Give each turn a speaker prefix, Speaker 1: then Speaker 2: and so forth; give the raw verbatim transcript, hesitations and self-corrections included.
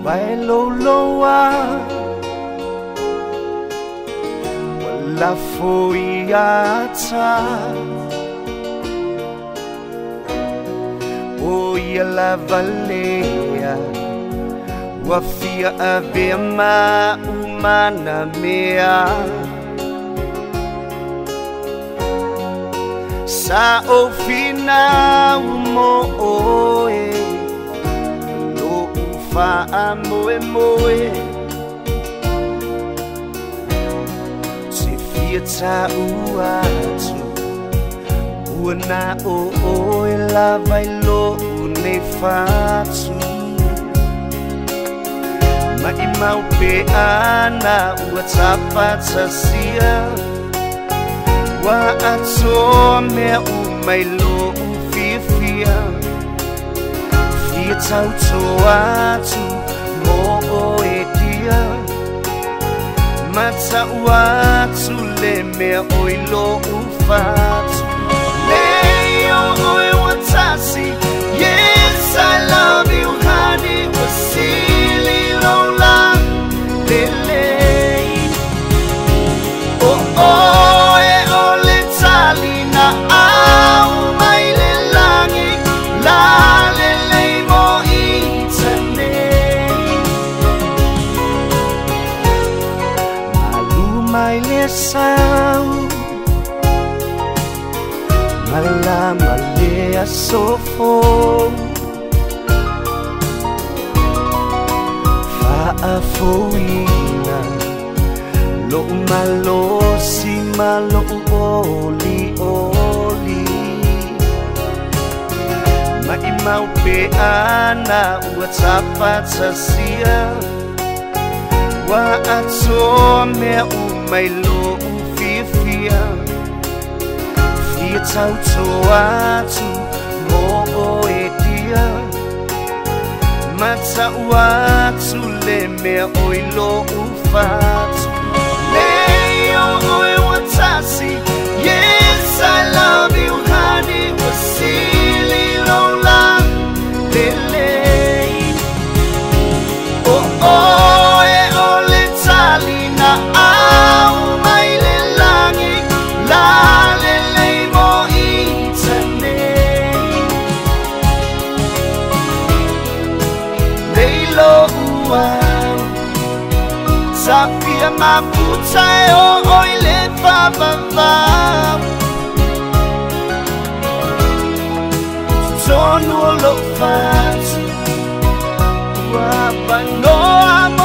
Speaker 1: vai lo loa wala foi ata o ia la valea wafia avema umana mea sa o final mo oe lo ufa moe moe se fiata uatu una o oe la vai lo ne fatu ma i mau pe ana ua tapata sia wa ato mea u mai lo u fifia fia tau to atu mo o e dia mata watu le mea oi lo u fatu leo oi watasi yes I love you honey wasili lola lele oh oh e ole talina au mai le langi la lele mo itane malu mai le sau mala malea sofo fa afoina lo malo si malo oli oli ma i mau pe ana ua tapata sia wa ato mea u mai lo u fifia fia tau to atu mo o e dia mata watu le mea oi lo u fatu leo oi watasi yes I love you honey wasili lola lele oh oh e ole talina au mai le langi la lele mo itane leilo ua Sapia maputa o oile fa fa fa Sono lo fatu Wapa no